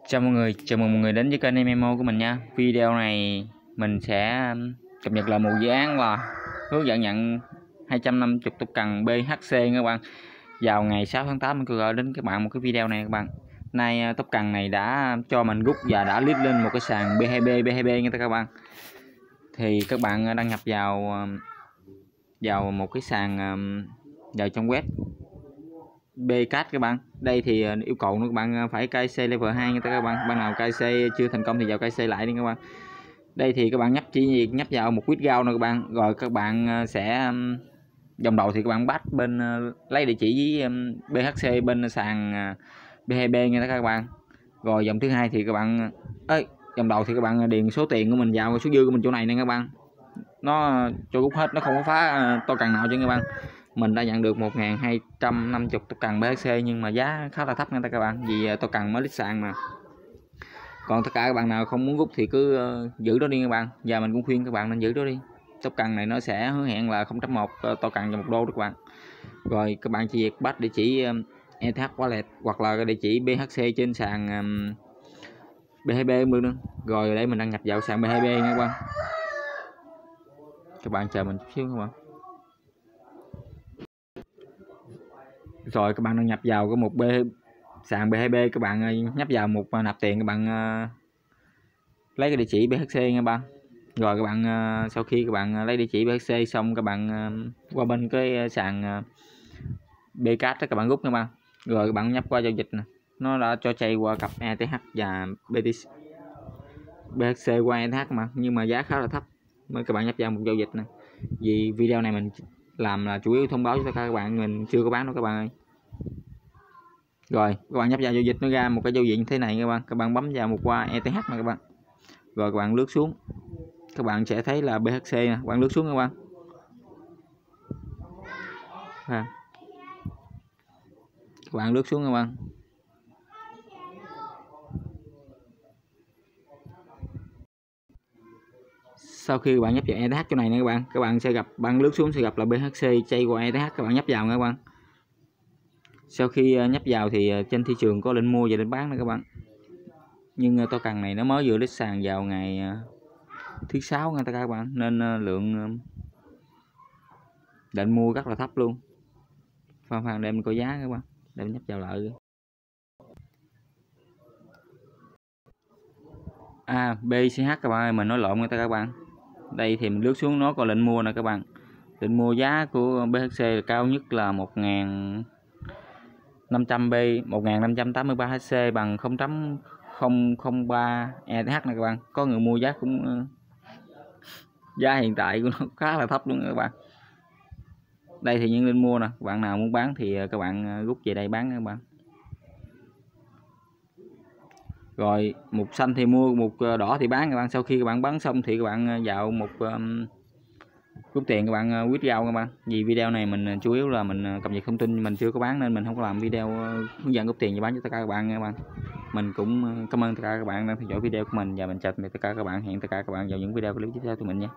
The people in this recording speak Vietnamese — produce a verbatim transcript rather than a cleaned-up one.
Chào mọi người, chào mừng mọi người đến với kênh em em o của mình nha. Video này mình sẽ cập nhật lại một dự án là hướng dẫn nhận hai trăm năm mươi tục cần bê hát xê các bạn. Vào ngày sáu tháng tám mình có gửi đến các bạn một cái video này các bạn. Nay tốc cần này đã cho mình rút và đã list lên một cái sàn bê hai bê bê hai bê nha các bạn. Thì các bạn đăng nhập vào vào một cái sàn vào trong web Bcat các bạn. Đây thì yêu cầu các bạn phải ca xê level hai nha các bạn. Bạn nào ca xê chưa thành công thì vào ca xê lại đi các bạn. Đây thì các bạn nhấp chỉ việc nhấp vào một withdraw nè các bạn, rồi các bạn sẽ dòng đầu thì các bạn bắt bên lấy địa chỉ với bê hát xê bên sàn bê hai bê nha các bạn. Rồi dòng thứ hai thì các bạn ấy dòng đầu thì các bạn điền số tiền của mình vào, số dư của mình chỗ này nè các bạn, nó cho rút hết, nó không có phá to cần nào cho các bạn. Mình đã nhận được một nghìn hai trăm năm mươi token bê hát xê nhưng mà giá khá là thấp nha các bạn, vì token mới lít sàn mà. Còn tất cả các bạn nào không muốn rút thì cứ uh, giữ đó đi các bạn, và mình cũng khuyên các bạn nên giữ đó đi. Token này nó sẽ hứa hẹn là không phẩy một token cho một đô đó các bạn. Rồi các bạn chỉ việc bắt địa chỉ um, e tê hát wallet hoặc là địa chỉ bê hát xê trên sàn um, bê hai bê nữa. Rồi để mình đăng nhập vào sàn bê hai bê nha các bạn. Các bạn chờ mình chút xíu các bạn. Rồi các bạn đăng nhập vào cái một B sàn bê hai bê, các bạn nhấp vào một nạp tiền, các bạn uh, lấy cái địa chỉ bê hát xê nha bạn. Rồi các bạn uh, sau khi các bạn lấy địa chỉ bê hát xê xong, các bạn uh, qua bên cái sàn uh, Bcat các bạn rút nha bạn. Rồi các bạn nhấp qua giao dịch nè, nó đã cho chạy qua cặp e tê hát và bê hát xê qua e tê hát mà, nhưng mà giá khá là thấp. Mới các bạn nhấp vào một giao dịch nè. Vì video này mình làm là chủ yếu thông báo cho tất cả các bạn, mình chưa có bán đâu các bạn ơi. Rồi các bạn nhấp vào giao dịch, nó ra một cái giao diện như thế này các bạn. Các bạn bấm vào một qua e tê hát này các bạn. Rồi các bạn lướt xuống, các bạn sẽ thấy là bê hát xê nè, các bạn lướt xuống các bạn. À. Các bạn lướt xuống các bạn. Sau khi các bạn nhấp vào e tê hát chỗ này nè các bạn, các bạn sẽ gặp, bạn lướt xuống sẽ gặp là bê hát xê chay qua e tê hát, các bạn nhấp vào nha các bạn. Sau khi nhấp vào thì trên thị trường có lệnh mua và lệnh bán nè các bạn. Nhưng token này nó mới vừa list sàn vào ngày thứ sáu nha các bạn, nên lượng lệnh mua rất là thấp luôn. Phan phan đem coi giá các bạn, để nhấp vào lại. À, bê xê hát các bạn ơi, mình nói lộn người ta các bạn. Đây thì mình lướt xuống nó có lệnh mua nè các bạn. Lệnh mua giá của bê hát xê là cao nhất là một nghìn năm trăm B, một nghìn năm trăm tám mươi ba hát xê bằng không phẩy không không ba e tê hát này các bạn. Có người mua giá cũng giá hiện tại của nó khá là thấp luôn các bạn. Đây thì những lệnh mua nè, các bạn nào muốn bán thì các bạn rút về đây bán các bạn. Rồi một xanh thì mua, một đỏ thì bán các bạn. Sau khi các bạn bán xong thì các bạn vào một um, rút tiền, các bạn withdraw các bạn. Vì video này mình chủ yếu là mình cập nhật thông tin, mình chưa có bán nên mình không có làm video hướng dẫn rút tiền và bán cho tất cả các bạn nha các bạn. Mình cũng cảm ơn tất cả các bạn đang theo dõi video của mình, và mình chào tạm biệt tất cả các bạn. Hẹn tất cả các bạn vào những video clip tiếp theo của mình nha.